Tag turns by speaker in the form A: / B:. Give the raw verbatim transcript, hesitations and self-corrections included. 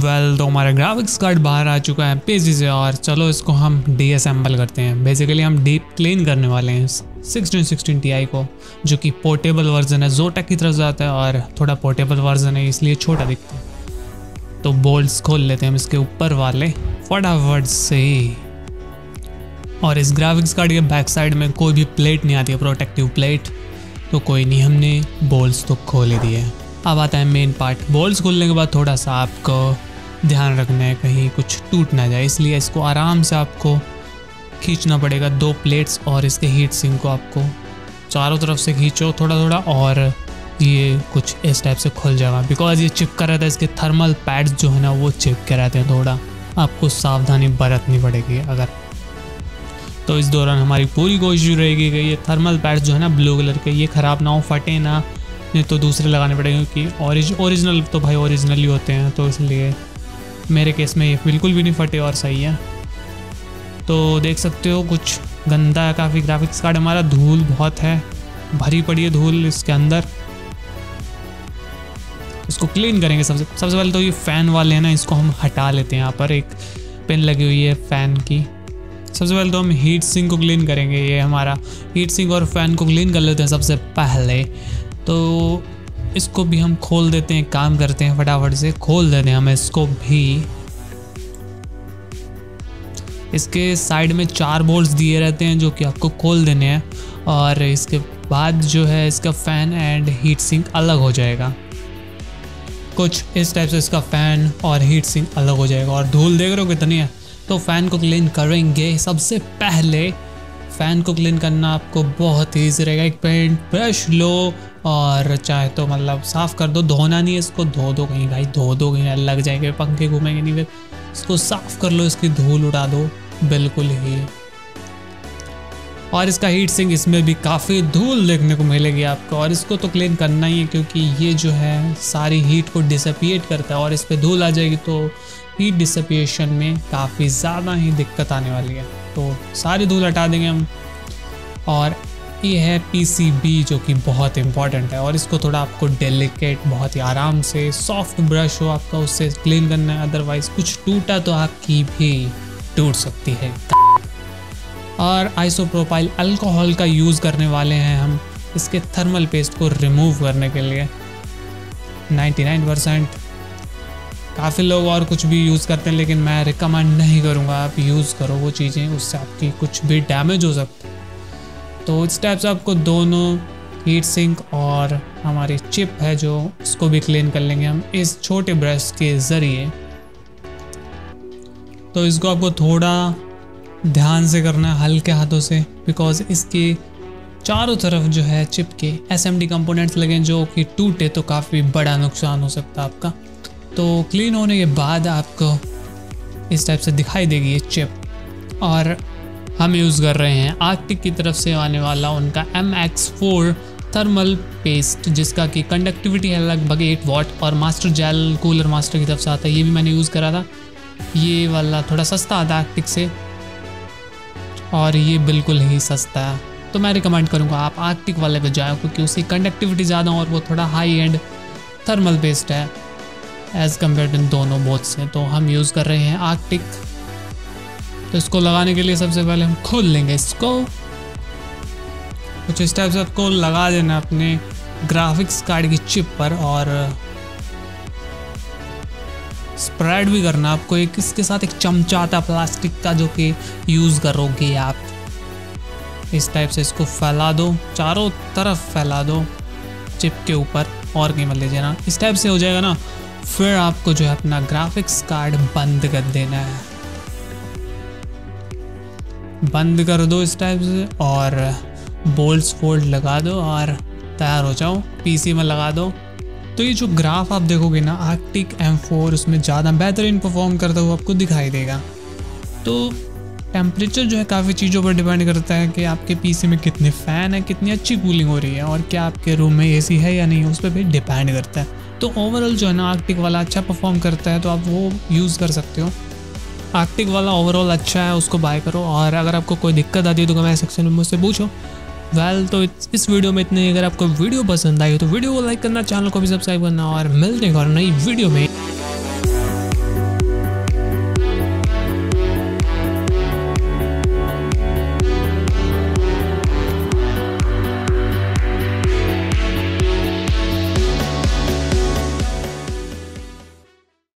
A: Well तो हमारा graphics card बाहर आ चुका है पीसी से और चलो इसको हम डीअसेंबल करते हैं। बेसिकली हम डीप क्लीन करने वाले हैं सिक्सटीन सिक्सटीन टी को, जो कि पोर्टेबल वर्जन है, जोटेक की तरफ जाता है और थोड़ा पोर्टेबल वर्जन है इसलिए छोटा दिखता है। तो बोल्ट्स खोल लेते हैं हम इसके ऊपर वाले फटाफट से। और इस ग्राफिक्स कार्ड के बैक साइड में कोई भी प्लेट नहीं आती है, प्रोटेक्टिव प्लेट, तो कोई नहीं, हमने बोल्ट्स तो खोल ही दिए। अब आता है मेन पार्ट। बोल्ट्स खोलने के बाद थोड़ा सा आपको ध्यान रखना है कहीं कुछ टूट ना जाए, इसलिए इसको आराम से आपको खींचना पड़ेगा। दो प्लेट्स और इसके हीट सिंक को आपको चारों तरफ से खींचो थोड़ा थोड़ा और ये कुछ इस टाइप से खुल जाएगा। बिकॉज ये चिपका रहता है, इसके थर्मल पैड्स जो है ना वो चिपके रहते हैं, थोड़ा आपको सावधानी बरतनी पड़ेगी अगर। तो इस दौरान हमारी पूरी कोशिश रहेगी कि ये थर्मल पैड्स जो है ना ब्लू कलर के, ये ख़राब ना हो, फटे ना, नहीं तो दूसरे लगाने पड़ेंगे क्योंकि ओरिज ओरिजिनल तो भाई ओरिजिनल ही होते हैं। तो इसलिए मेरे केस में ये बिल्कुल भी नहीं फटे और सही है। तो देख सकते हो कुछ गंदा है काफ़ी ग्राफिक्स कार्ड हमारा, धूल बहुत है, भरी पड़ी है धूल इसके अंदर। इसको क्लीन करेंगे सबसे सबसे पहले तो ये फ़ैन वाले हैं ना, इसको हम हटा लेते हैं। यहाँ पर एक पिन लगी हुई है फ़ैन की। सबसे पहले तो हम हीट सिंक को क्लीन करेंगे। ये हमारा हीट सिंक और फ़ैन को क्लीन कर लेते हैं सबसे पहले। तो इसको भी हम खोल देते हैं, काम करते हैं फटाफट से, खोल देते हैं हम इसको भी। इसके साइड में चार बोल्ट्स दिए रहते हैं जो कि आपको खोल देने हैं और इसके बाद जो है इसका फ़ैन एंड हीट सिंक अलग हो जाएगा। कुछ इस टाइप से इसका फ़ैन और हीट सिंक अलग हो जाएगा। और धूल देख रहे हो कितनी है। तो फ़ैन को क्लीन करेंगे सबसे पहले। फ़ैन को क्लीन करना आपको बहुत ईजी रहेगा। एक पेंट ब्रश लो और चाहे तो मतलब साफ़ कर दो, धोना नहीं है इसको, धो दो कहीं भाई, धो दो कहीं लग जाएंगे, पंखे घूमेंगे नहीं, फिर इसको साफ़ कर लो, इसकी धूल उड़ा दो बिल्कुल ही। और इसका हीट सिंक, इसमें भी काफ़ी धूल देखने को मिलेगी आपको और इसको तो क्लीन करना ही है क्योंकि ये जो है सारी हीट को डिसपिएट करता है और इस पर धूल आ जाएगी तो हीट डिसपिएशन में काफ़ी ज़्यादा ही दिक्कत आने वाली है। तो सारी धूल हटा देंगे हम। और ये है पीसीबी जो कि बहुत इंपॉर्टेंट है और इसको थोड़ा आपको डेलिकेट, बहुत ही आराम से, सॉफ्ट ब्रश हो आपका उससे क्लीन करना है, अदरवाइज़ कुछ टूटा तो आपकी भी टूट सकती है। और आइसोप्रोपाइल अल्कोहल का यूज़ करने वाले हैं हम इसके थर्मल पेस्ट को रिमूव करने के लिए। निन्यानवे परसेंट काफ़ी लोग और कुछ भी यूज़ करते हैं लेकिन मैं रिकमेंड नहीं करूँगा आप यूज़ करो वो चीज़ें, उससे आपकी कुछ भी डैमेज हो सकता है। तो इस टाइप से आपको दोनों हीट सिंक और हमारी चिप है जो, इसको भी क्लीन कर लेंगे हम इस छोटे ब्रश के ज़रिए। तो इसको आपको थोड़ा ध्यान से करना है, हल्के हाथों से, बिकॉज इसके चारों तरफ जो है चिप के एसएमडी कंपोनेंट्स लगे जो कि टूटे तो काफ़ी बड़ा नुकसान हो सकता है आपका। तो क्लीन होने के बाद आपको इस टाइप से दिखाई देगी ये चिप। और हम यूज़ कर रहे हैं आर्कटिक की तरफ से आने वाला उनका M X four thermal paste, जिसका कि कंडक्टिविटी है लगभग एट वाट और मास्टर जेल कूलर मास्टर की तरफ से आता है। ये भी मैंने यूज़ करा था, ये वाला थोड़ा सस्ता आता है आर्कटिक से और ये बिल्कुल ही सस्ता है। तो मैं रिकमेंड करूँगा आप आर्कटिक वाले पे जाओ क्योंकि उसकी कंडक्टिविटी ज़्यादा और वो थोड़ा हाई एंड थर्मल पेस्ट है एज़ कम्पेयर टू दोनों बोथ से। तो हम यूज़ कर रहे हैं आर्कटिक। तो इसको लगाने के लिए सबसे पहले हम खोल लेंगे इसको। कुछ इस टाइप से आपको लगा देना अपने ग्राफिक्स कार्ड की चिप पर और स्प्रेड भी करना आपको। एक इसके साथ एक चमचा आता प्लास्टिक का जो कि यूज़ करोगे आप। इस टाइप से इसको फैला दो, चारों तरफ फैला दो चिप के ऊपर और कहीं मत ले जाना। इस टाइप से हो जाएगा ना, फिर आपको जो है अपना ग्राफिक्स कार्ड बंद कर देना है। बंद कर दो इस टाइप से और बोल्ट्स फोल्ड लगा दो और तैयार हो जाओ, पीसी में लगा दो। तो ये जो ग्राफ आप देखोगे ना आर्कटिक एम फोर, उसमें ज़्यादा बेहतरीन परफॉर्म करता हुआ आपको दिखाई देगा। तो टेम्परेचर जो है काफ़ी चीज़ों पर डिपेंड करता है कि आपके पीसी में कितने फ़ैन है, कितनी अच्छी कूलिंग हो रही है और क्या आपके रूम में एसी है या नहीं, उस पर भी डिपेंड करता है। तो ओवरऑल जो है ना आर्कटिक वाला अच्छा परफॉर्म करता है तो आप वो यूज़ कर सकते हो। आर्कटिक वाला ओवरऑल अच्छा है, उसको बाय करो। और अगर आपको कोई दिक्कत आती है तो कमेंट सेक्शन में मुझसे पूछो। वेल well, तो इस वीडियो में इतने ही। अगर आपको वीडियो पसंद आई हो तो वीडियो को लाइक करना, चैनल को भी सब्सक्राइब करना और मिलते हैं और नई वीडियो में।